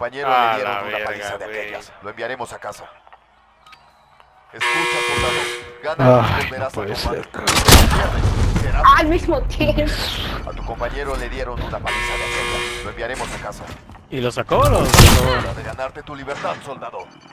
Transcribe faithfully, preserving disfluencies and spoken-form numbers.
compañero Ah, le dieron la una verga, paliza de güey. aquellas. Lo enviaremos a casa. Escucha, soldado. Gana y Ay, no volverás puede a ser, combatir. Pierdes, serás- Al mismo tiempo. A tu compañero le dieron una paliza de aquellas. Lo enviaremos a casa. ¿Y lo sacó o lo sacó? Hora de ganarte tu libertad, soldado.